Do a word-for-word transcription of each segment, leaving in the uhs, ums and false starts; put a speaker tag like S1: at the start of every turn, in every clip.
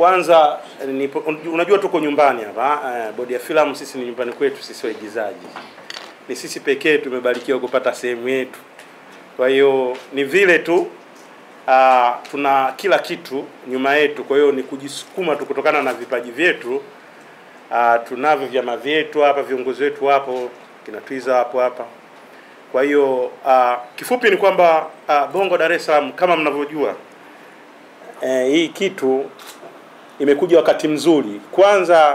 S1: Kwanza ni, unajua tuko nyumbani hapa, uh, bodi ya filamu sisi ni nyumbani kwetu, sisi waigizaji. Ni sisi pekee tumebarikiwa kupata sehemu yetu. Kwa hiyo ni vile tu uh, tuna kila kitu nyuma yetu, kwa hiyo ni kujisukuma tu kutokana na vipaji vyetu. Uh, tunavyo vyama vyetu hapa, viongozi wetu hapo, kina Twiza hapo hapa. Kwa hiyo uh, kifupi ni kwamba uh, Bongo Dar es Salaam kama mnavyojua, eh, hii kitu imekuja wakati mzuri. Kwanza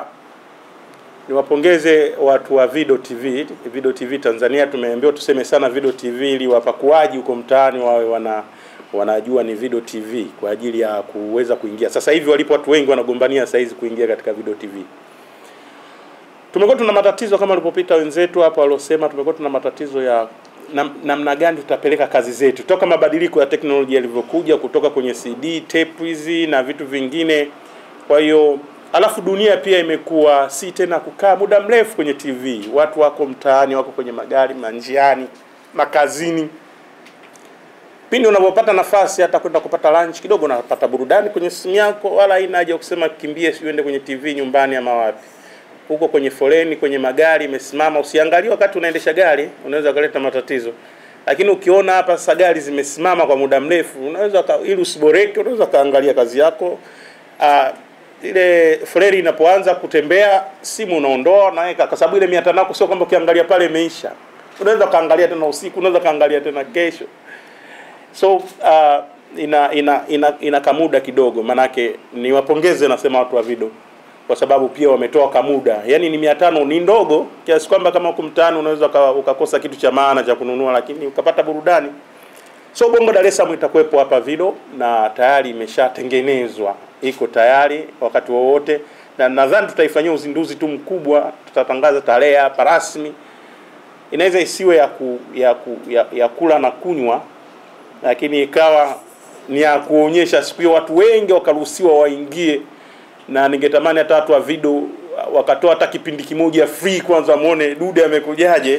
S1: niwapongeze watu wa Video T V, Video T V Tanzania. Tumeambiwa tuseme sana Video T V ili wapakuaji huko mtaani wawe wana wanajua ni Video T V kwa ajili ya kuweza kuingia. Sasa hivi walipo watu wengi wanagombania saizi kuingia katika Video T V. Tumekuwa tuna matatizo kama walipopita wenzetu hapa walosema, tumekuwa tuna matatizo ya namna na gani tutapeleka kazi zetu toka mabadiliko ya teknolojia yalivyokuja kutoka kwenye C D, tape hizi na vitu vingine. Kwa hiyo alafu dunia pia imekuwa si tena kukaa muda mrefu kwenye T V. Watu wako mtaani, wako kwenye magari, manjiani, makazini. Pindi unapopata nafasi hata kwenda kupata lunch kidogo, unapata burudani kwenye simu yako, wala haina haja kusema kimbie uende kwenye T V nyumbani ama wapi. Huko kwenye foleni, kwenye magari imesimama, usiangalie wakati unaendesha gari, unaweza kuleta matatizo. Lakini ukiona hapa sasa gari zimesimama kwa muda mrefu, unaweza ili usiboreke, unaweza kaangalia kazi yako. Uh, ile foleni inapoanza kutembea, simu unaondoa na weka, kwa sababu ile mia tano yako sio kwamba ukiangalia pale imeisha. Unaweza kaangalia tena usiku, unaweza kaangalia tena kesho. So uh, ina ina ina, ina kamuda kidogo, manake niwapongeze nasema watu wa video kwa sababu pia wametoa kamuda. Yaani ni mia tano ni ndogo kiasi kwamba kama huko mtaani unaweza ukakosa kitu cha maana cha kununua, lakini ukapata burudani. So Bongo Dar es Salaam itakuwepo hapa video na tayari imeshatengenezwa. Iko tayari wakati wowote, na nadhani tutaifanyia uzinduzi tu mkubwa, tutatangaza tarehe hapa rasmi. Inaweza isiwe ya ku, ya, ku, ya, ya kula na kunywa, lakini ikawa ni ya kuonyesha siku hiyo watu wengi wakaruhusiwa waingie. Na ningetamani hata watu wa video wakatoa hata kipindi kimoja free, kwanza muone dude amekujaje.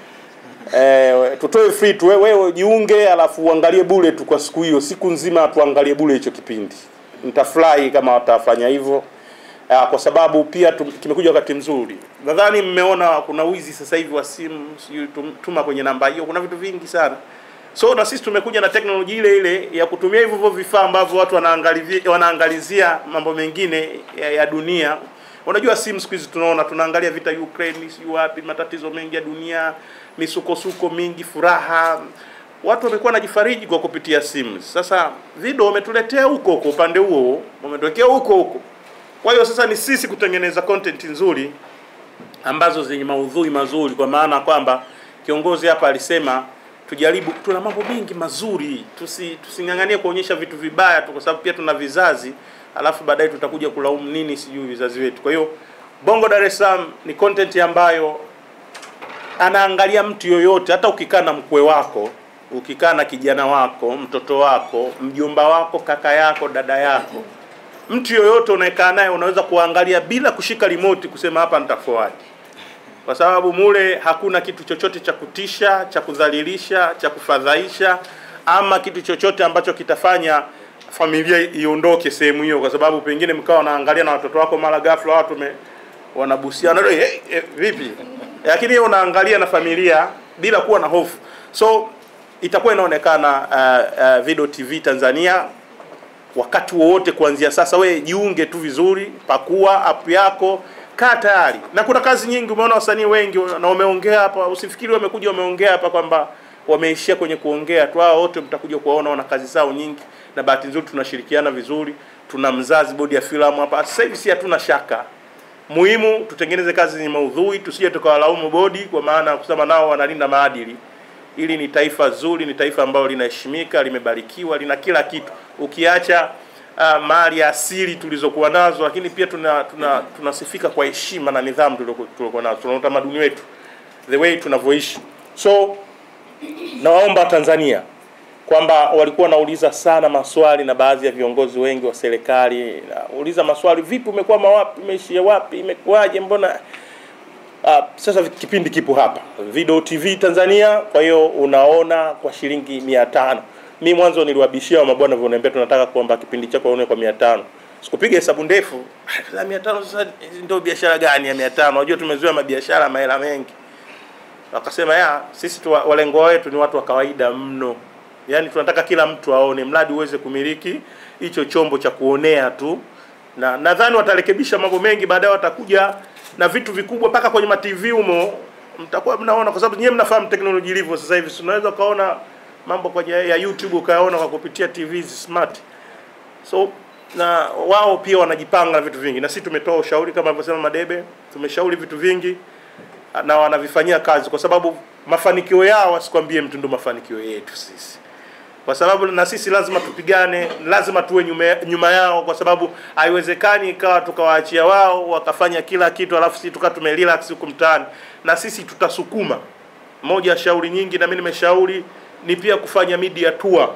S1: Eh, tutoe free tu, wewe jiunge alafu uangalie bure tu kwa siku hiyo, siku nzima tuangalie bure hicho kipindi. Nitafurahi kama watafanya hivyo, uh, kwa sababu pia kimekuja wakati mzuri. Nadhani mmeona kuna wizi sasa hivi wa simu, sijui tuma kwenye namba hiyo, kuna vitu vingi sana. So na sisi tumekuja na teknolojia ile ile ya kutumia hivyo hivyo vifaa ambavyo watu wanaangalizia wanaangalizia mambo mengine ya, ya dunia. Unajua simu siku hizi tunaona tunaangalia vita Ukraine, sijui wapi, matatizo mengi ya dunia, misukosuko mingi, furaha. Watu wamekuwa wanajifariji kwa kupitia simu. Sasa video wametuletea huko huko upande huo, wametokea huko huko. Kwa hiyo sasa ni sisi kutengeneza content nzuri ambazo zenye maudhui mazuri, kwa maana kwamba kiongozi hapa alisema tujaribu, tuna mambo mengi mazuri, tusi tusinganganie kuonyesha vitu vibaya tu, kwa sababu pia tuna vizazi, alafu baadaye tutakuja kulaumu nini sijui vizazi wetu. Kwa hiyo Bongo Dar es Salaam ni content ambayo anaangalia mtu yoyote, hata ukikaa na mkwe wako, ukikaa na kijana wako, mtoto wako, mjomba wako, kaka yako, dada yako, mtu yoyote unaekaa naye unaweza kuangalia bila kushika remote kusema hapa nitaforward. Kwa sababu mule hakuna kitu chochote cha kutisha, cha kudhalilisha, cha kufadhaisha, ama kitu chochote ambacho kitafanya familia iondoke sehemu hiyo, kwa sababu pengine mkao naangalia na watoto wako mara ghafla watu wanabusiana, hey, hey, vipi? Lakini hiyo unaangalia na familia bila kuwa na hofu. So itakuwa inaonekana uh, uh, Video T V Tanzania wakati wowote kuanzia sasa. Wewe jiunge tu vizuri, pakua app yako, kaa tayari. Na kuna kazi nyingi, umeona wasanii wengi na wameongea hapa, usifikiri wamekuja wameongea hapa kwamba wameishia kwenye kuongea tu. Hao wote mtakuja kuwaona wana kazi zao nyingi, na bahati nzuri tunashirikiana vizuri. Tuna mzazi bodi ya filamu hapa. Sasa hivi si hatuna shaka. Muhimu tutengeneze kazi zenye maudhui, tusije tukawalaumu bodi, kwa maana kusema nao wanalinda maadili. Ili ni taifa zuri, ni taifa ambalo linaheshimika, limebarikiwa, lina kila kitu. Ukiacha uh, mali asili tulizokuwa nazo, lakini pia tuna tuna tunasifika kwa heshima na nidhamu tulizokuwa nazo. Tuna utamaduni wetu, the way tunavyoishi. So nawaomba Tanzania kwamba walikuwa nauliza sana maswali, na baadhi ya viongozi wengi wa serikali nauliza maswali, vipi umekuwa wapi, umeishia wapi, imekuaje, mbona Uh, sasa kipindi kipo hapa Video T V Tanzania. Kwa hiyo unaona kwa shilingi mia tano. Mimi mwanzo niliwabishia wa mabwana wanaoniambia tunataka kuomba kipindi chako waone kwa mia tano. Sikupiga hesabu ndefu. Za mia tano sasa ndio biashara gani ya mia tano? Unajua tumezoea mabiashara mahela mengi. Wakasema ya sisi tu walengo wetu ni watu wa kawaida mno. Yaani tunataka kila mtu aone, mradi uweze kumiliki hicho chombo cha kuonea tu. Na nadhani watarekebisha mambo mengi, baadaye watakuja na vitu vikubwa paka kwenye ma T V humo mtakuwa mnaona, kwa sababu nyinyi mnafahamu teknolojia ilivyo sasa hivi. Unaweza kaona mambo kwenye ya YouTube ukaona kwa kupitia T V smart. So na wao pia wanajipanga vitu vingi, na sisi tumetoa ushauri kama alivyosema Madebe, tumeshauri vitu vingi na wanavifanyia kazi, kwa sababu mafanikio yao wasikwambie mtu ndo mafanikio yetu sisi. Kwa sababu na sisi lazima tupigane, lazima tuwe nyuma, nyuma yao, kwa sababu haiwezekani ikawa tukawaachia wao wakafanya kila kitu alafu sisi tuka tumerelax huko mtaani, na sisi tutasukuma. Moja ya shauri nyingi na mimi nimeshauri ni pia kufanya media tour.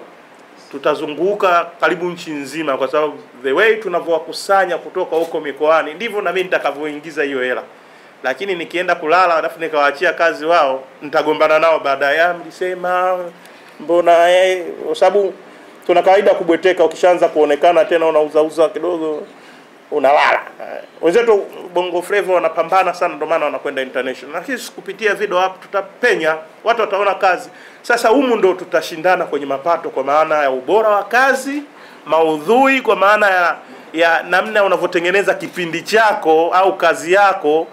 S1: Tutazunguka karibu nchi nzima, kwa sababu the way tunavyowakusanya kutoka huko mikoani ndivyo na mimi nitakavyoingiza hiyo hela. Lakini nikienda kulala alafu nikawaachia kazi wao, nitagombana nao baadaye, mlisema mbona eh, kwa sababu tuna kawaida kubweteka. Ukishaanza kuonekana tena unauza uza kidogo unalala. Wenzetu Bongo Flava wanapambana sana, ndio maana wanakwenda international. Lakini kupitia video hapo tutapenya, watu wataona kazi. Sasa humu ndo tutashindana kwenye mapato, kwa maana ya ubora wa kazi, maudhui, kwa maana ya, ya namna unavyotengeneza kipindi chako au kazi yako.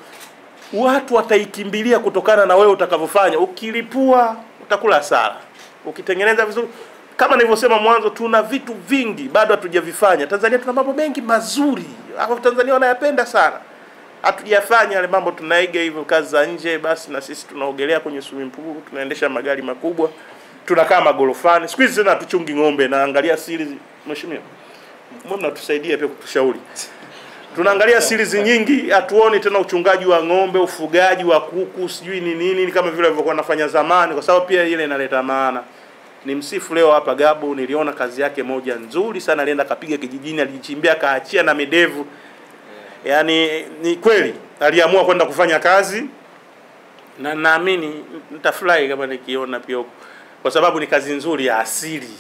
S1: Watu wataikimbilia kutokana na wewe utakavyofanya. Ukilipua utakula sala. Ukitengeneza vizuri, kama nilivyosema mwanzo, tuna vitu vingi bado hatujavifanya. Tanzania tuna mambo mengi mazuri. Hapo Tanzania wanayapenda sana. Hatujafanya yale mambo, tunaiga hivyo kazi za nje. Basi na sisi tunaogelea kwenye swimming pool, tunaendesha magari makubwa, tunakaa magorofani. Siku hizi tena tuchungi ng'ombe, na angalia series. Mheshimiwa, mbona mnatusaidia pia kutushauri? Tunaangalia series nyingi, hatuoni tena uchungaji wa ng'ombe, ufugaji wa kuku, sijui ni nini kama vile walivyokuwa wanafanya zamani, kwa sababu pia ile inaleta maana. Ni msifu leo hapa Gabo, niliona kazi yake moja nzuri sana, alienda kapiga kijijini, alijichimbia kaachia na medevu. Yaani ni kweli aliamua kwenda kufanya kazi, na naamini nitafurahi kama nikiona pia, kwa sababu ni kazi nzuri ya asili.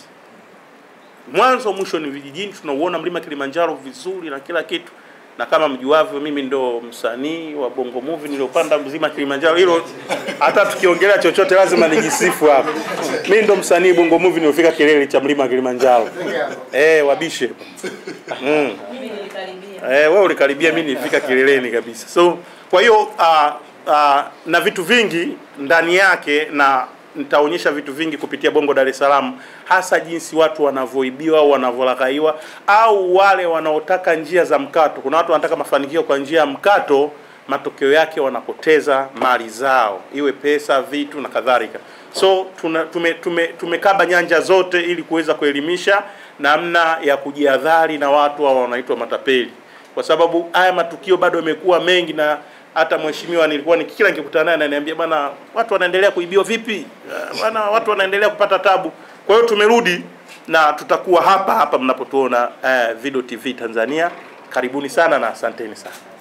S1: Mwanzo mwisho ni vijijini, tunauona mlima Kilimanjaro vizuri na kila kitu. Na kama mjuavyo, mimi ndo msanii wa Bongo Movie niliopanda mzima Kilimanjaro. Hilo hata tukiongelea chochote lazima nijisifu hapa. Mimi ndo msanii Bongo Movie niliofika kilele cha mlima Kilimanjaro. Eh, wabishe. Mm. Mimi nilikaribia. Eh, wewe ulikaribia, mimi nilifika kileleni kabisa. So kwa hiyo uh, uh, na vitu vingi ndani yake, na nitaonyesha vitu vingi kupitia Bongo Dar es Salaam, hasa jinsi watu wanavoibiwa au wanavolakaiwa, au wale wanaotaka njia za mkato. Kuna watu wanataka mafanikio kwa njia ya mkato, matokeo yake wanapoteza mali zao, iwe pesa, vitu na kadhalika. So tuna, tume, tume, tumekaba nyanja zote ili kuweza kuelimisha namna ya kujiadhari na watu hao wanaitwa matapeli, kwa sababu haya matukio bado yamekuwa mengi. Na hata mheshimiwa nilikuwa nikikila nikikutana naye ananiambia, bwana, watu wanaendelea kuibiwa vipi? Bwana, watu wanaendelea kupata tabu. Kwa hiyo tumerudi na tutakuwa hapa hapa mnapotuona uh, Video T V Tanzania. Karibuni sana na asanteni sana.